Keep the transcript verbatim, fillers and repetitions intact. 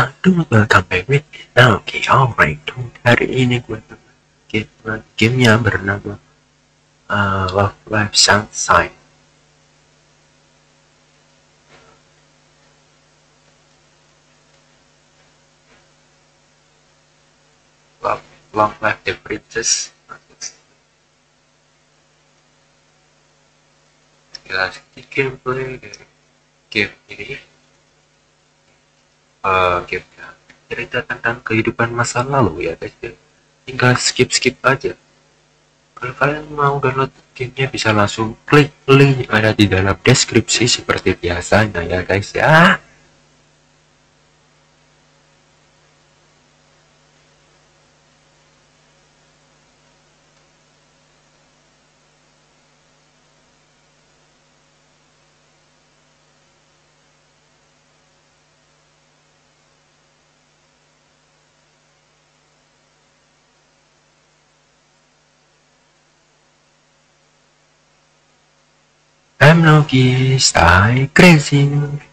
Aduh, welcome back with Oke, alright. Hari ini gue game gamenya bernama uh, Love Live Sunshine. Love, Love Live the Princess. Kita sedikit gameplay dari game ini. Uh, game cerita tentang kehidupan masa lalu ya guys. Tinggal skip-skip aja. Kalau kalian mau download gamenya bisa langsung klik link yang ada di dalam deskripsi seperti biasanya ya guys ya. I'm Noki, stay crazy.